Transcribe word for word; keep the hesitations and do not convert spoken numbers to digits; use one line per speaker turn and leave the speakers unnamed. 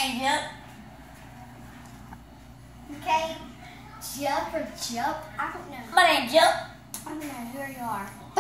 name's Jump.
Okay. Jump or Jump? I don't know.
My name's Jump.
I don't know who you are.